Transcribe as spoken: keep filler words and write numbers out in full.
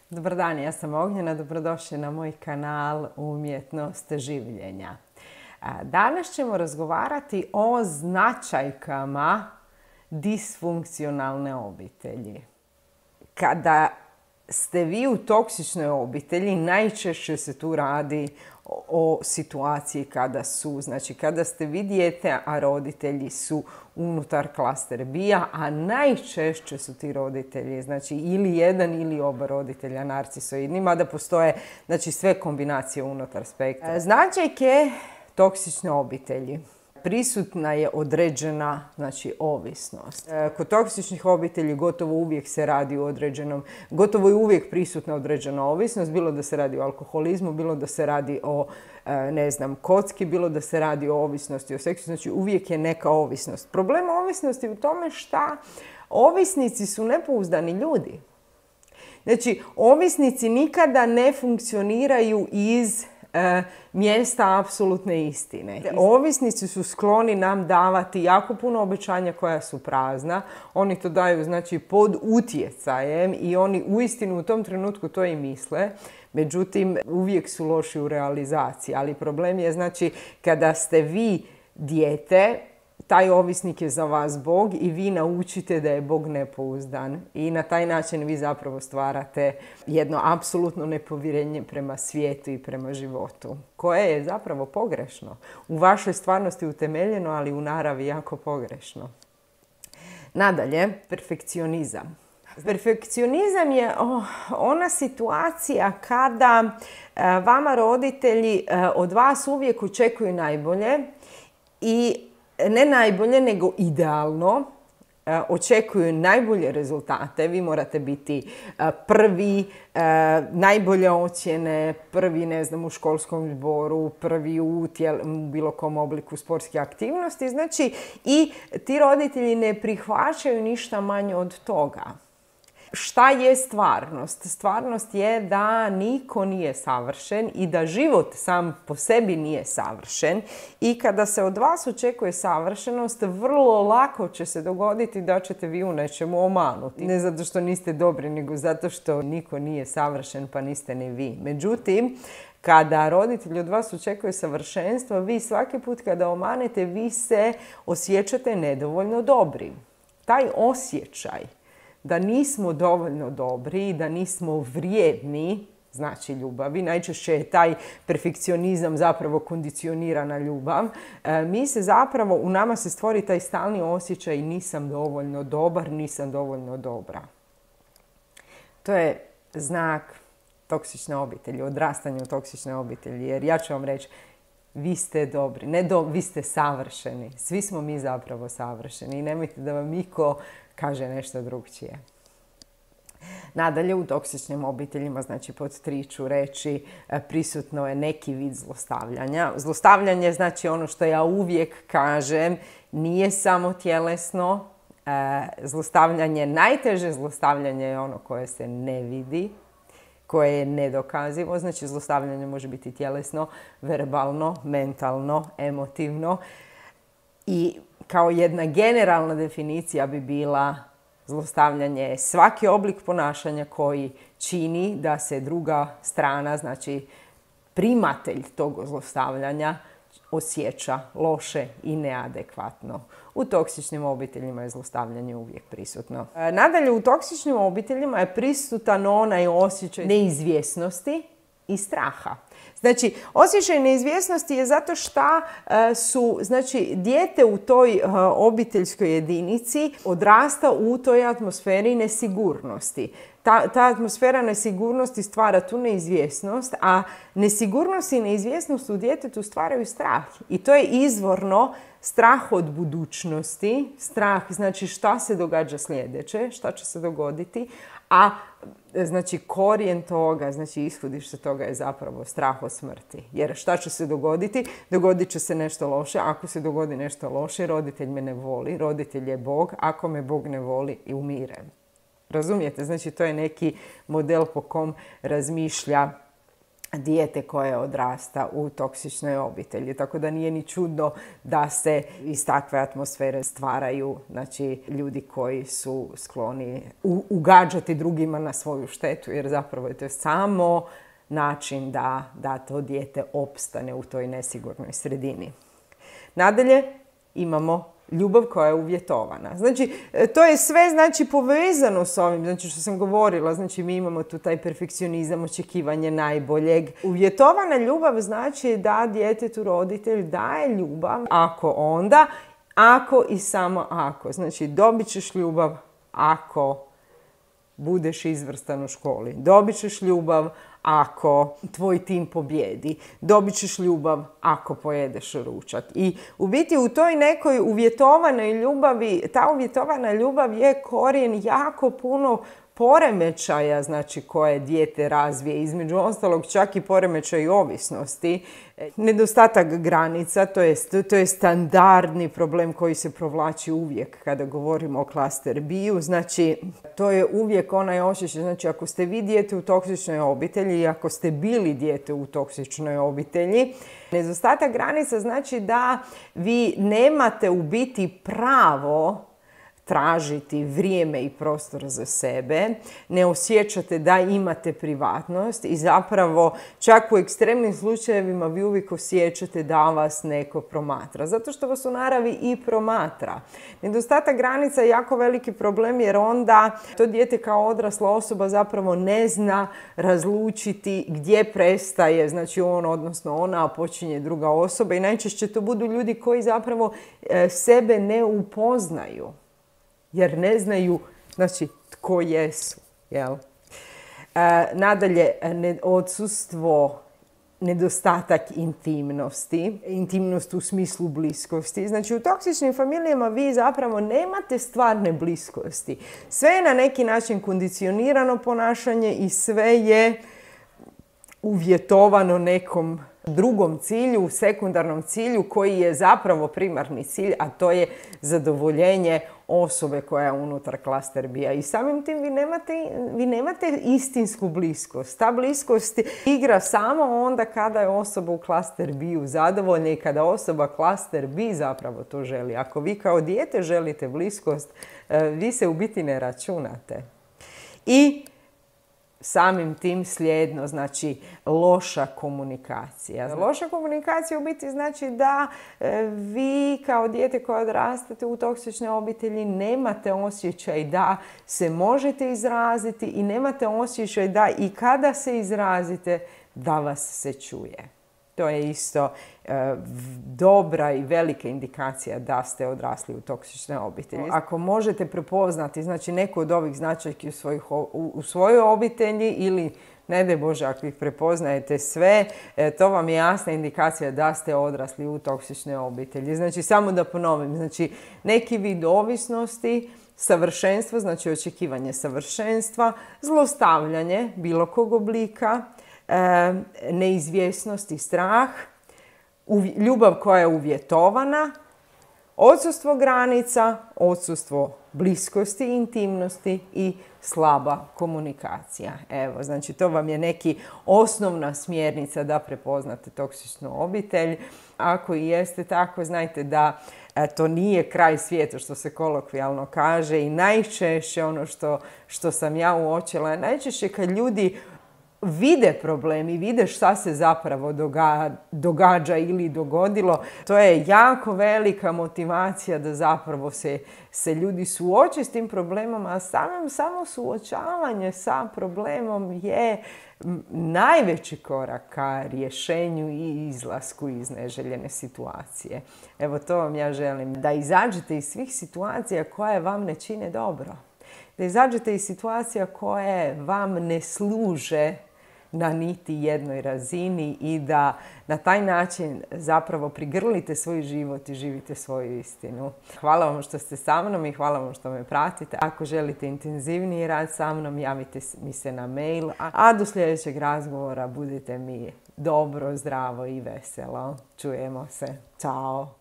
Dobar dan, ja sam Ognjena, dobrodošli na moj kanal Umjetnost življenja. Danas ćemo razgovarati o značajkama disfunkcionalne obitelji. Kada ste vi u toksičnoj obitelji, najčešće se tu radi o situaciji kada su, znači kada ste vi dijete, a roditelji su unutar klaster B-a, a najčešće su ti roditelji, znači ili jedan ili oba roditelja narcisoidni, mada postoje znači, sve kombinacije unutar spektra. Značajke toksične obitelji. Prisutna je određena znači, ovisnost. Kod toksičnih obitelji gotovo uvijek se radi o određenom, gotovo je uvijek prisutna određena ovisnost, bilo da se radi o alkoholizmu, bilo da se radi o ne znam, kocki, bilo da se radi o ovisnosti, o seksu, znači uvijek je neka ovisnost. Problem ovisnosti je u tome šta ovisnici su nepouzdani ljudi. Znači, ovisnici nikada ne funkcioniraju iz E, mjesta apsolutne istine. Ovisnici su skloni nam davati jako puno obećanja koja su prazna. Oni to daju znači pod utjecajem i oni uistinu u tom trenutku to i misle. Međutim, uvijek su loši u realizaciji. Ali problem je znači kada ste vi dijete, taj ovisnik je za vas Bog i vi naučite da je Bog nepouzdan. I na taj način vi zapravo stvarate jedno apsolutno nepovjerenje prema svijetu i prema životu. Koje je zapravo pogrešno. U vašoj stvarnosti utemeljeno, ali u naravi jako pogrešno. Nadalje, perfekcionizam. Perfekcionizam je ona situacija kada vama roditelji od vas uvijek očekuju najbolje i ne najbolje, nego idealno. E, očekuju najbolje rezultate. Vi morate biti e, prvi, e, najbolje ocjene, prvi ne znam, u školskom zboru, prvi u, tijel, u bilo kom obliku sportske aktivnosti. Znači, i ti roditelji ne prihvaćaju ništa manje od toga. Šta je stvarnost? Stvarnost je da niko nije savršen i da život sam po sebi nije savršen. I kada se od vas očekuje savršenost, vrlo lako će se dogoditi da ćete vi u nečemu omanuti. Ne zato što niste dobri, nego zato što niko nije savršen, pa niste ni vi. Međutim, kada roditelji od vas očekuje savršenstvo, vi svaki put kada omanete, vi se osjećate nedovoljno dobri. Taj osjećaj da nismo dovoljno dobri, da nismo vrijedni, znači ljubavi. Najčešće je taj perfekcionizam zapravo kondicionirana ljubav. E, mi se zapravo, u nama se stvori taj stalni osjećaj nisam dovoljno dobar, nisam dovoljno dobra. To je znak toksične obitelji, odrastanja u toksične obitelji. Jer ja ću vam reći, vi ste dobri, ne do, vi ste savršeni. Svi smo mi zapravo savršeni i nemojte da vam niko kaže nešto drugčije. Nadalje, u toksičnim obiteljima, znači pod tri ću reći, prisutno je neki vid zlostavljanja. Zlostavljanje znači ono što ja uvijek kažem, nije samo tjelesno. Zlostavljanje, najteže zlostavljanje je ono koje se ne vidi, koje je nedokazivo. Znači, zlostavljanje može biti tjelesno, verbalno, mentalno, emotivno. I kao jedna generalna definicija bi bila zlostavljanje je svaki oblik ponašanja koji čini da se druga strana, znači primatelj tog zlostavljanja, osjeća loše i neadekvatno. U toksičnim obiteljima je zlostavljanje uvijek prisutno. Nadalje, u toksičnim obiteljima je prisutan onaj osjećaj neizvjesnosti i straha. Znači, osjećaj neizvjesnosti je zato što su, znači, dijete u toj obiteljskoj jedinici odrasta u toj atmosferi nesigurnosti. Ta, ta atmosfera nesigurnosti stvara tu neizvjesnost, a nesigurnost i neizvjesnost u djetetu stvaraju strah. I to je izvorno strah od budućnosti, strah znači šta se događa sljedeće, šta će se dogoditi, a znači korijen toga, znači ishodište toga je zapravo strah od smrti. Jer šta će se dogoditi? Dogodit će se nešto loše. Ako se dogodi nešto loše, roditelj me ne voli, roditelj je Bog, ako me Bog ne voli i umirem. Razumijete? Znači to je neki model po kom razmišlja dijete koje odrasta u toksičnoj obitelji. Tako da nije ni čudno da se iz takve atmosfere stvaraju, znači, ljudi koji su skloni ugađati drugima na svoju štetu, jer zapravo je to samo način da, da to dijete opstane u toj nesigurnoj sredini. Nadalje imamo ljubav koja je uvjetovana. Znači, to je sve, znači, povezano s ovim, znači, što sam govorila, znači, mi imamo tu taj perfekcionizam, očekivanje najboljeg. Uvjetovana ljubav znači da djetetu roditelj daje ljubav ako onda, ako i samo ako. Znači, dobit ćeš ljubav ako budeš izvrstan u školi. Dobit ćeš ljubav ako tvoj tim pobjedi. Dobit ćeš ljubav ako pojedeš ručak. I u biti u toj nekoj uvjetovanoj ljubavi, ta uvjetovana ljubav je korijen jako puno poremećaja, znači, koje dijete razvije, između ostalog čak i poremećaj ovisnosti, nedostatak granica, to je, to je standardni problem koji se provlači uvijek kada govorimo o klaster B-u, znači, to je uvijek onaj osjećaj, znači, ako ste vi dijete u toksičnoj obitelji i ako ste bili dijete u toksičnoj obitelji, nedostatak granica znači da vi nemate u biti pravo tražiti vrijeme i prostor za sebe, ne osjećate da imate privatnost i zapravo čak u ekstremnim slučajevima vi uvijek osjećate da vas neko promatra. Zato što vas u naravi i promatra. Nedostatak granica je jako veliki problem jer onda to dijete kao odrasla osoba zapravo ne zna razlučiti gdje prestaje, znači on, odnosno ona, a počinje druga osoba i najčešće to budu ljudi koji zapravo sebe ne upoznaju. Jer ne znaju, znači, tko jesu. Jel? E, nadalje, ne, odsustvo, nedostatak intimnosti, intimnost u smislu bliskosti. Znači, u toksičnim familijama vi zapravo nemate stvarne bliskosti. Sve je na neki način kondicionirano ponašanje i sve je uvjetovano nekom drugom cilju, sekundarnom cilju koji je zapravo primarni cilj, a to je zadovoljenje osobe koja je unutar klaster B-a. I samim tim vi nemate, vi nemate istinsku bliskost. Ta bliskost igra samo onda kada je osoba u klaster B-u zadovoljna i kada osoba klaster B zapravo to želi. Ako vi kao dijete želite bliskost, vi se u biti ne računate. I samim tim slijedno, znači, loša komunikacija. Loša komunikacija u biti znači da e, vi kao dijete koje odrastate u toksičnoj obitelji nemate osjećaj da se možete izraziti i nemate osjećaj da i kada se izrazite da vas se čuje. To je isto e, dobra i velika indikacija da ste odrasli u toksičnoj obitelji. Ako možete prepoznati, znači, neku od ovih značajki u, svojih, u, u svojoj obitelji ili, ne daj Bože, ako ih prepoznajete sve, e, to vam je jasna indikacija da ste odrasli u toksičnoj obitelji. Znači, samo da ponovim, znači, neki vid ovisnosti, savršenstvo, znači očekivanje savršenstva, zlostavljanje bilo kog oblika, E, neizvjesnost i strah, uv- ljubav koja je uvjetovana, odsustvo granica, odsustvo bliskosti i intimnosti i slaba komunikacija. Evo, znači to vam je neki osnovna smjernica da prepoznate toksičnu obitelj. Ako i jeste tako, znajte da e, to nije kraj svijeta, što se kolokvijalno kaže, i najčešće ono što, što sam ja uočila, najčešće kad ljudi vide problem i vide šta se zapravo doga, događa ili dogodilo, to je jako velika motivacija da zapravo se, se ljudi suoče s tim problemom, a samim, samo suočavanje sa problemom je najveći korak ka rješenju i izlasku iz neželjene situacije. Evo, to vam ja želim, da izađete iz svih situacija koje vam ne čine dobro. Da izađete iz situacija koje vam ne služe na niti jednoj razini i da na taj način zapravo prigrlite svoj život i živite svoju istinu. Hvala vam što ste sa mnom i hvala vam što me pratite. Ako želite intenzivniji rad sa mnom, javite mi se na mail. A do sljedećeg razgovora budite mi dobro, zdravo i veselo. Čujemo se. Ćao!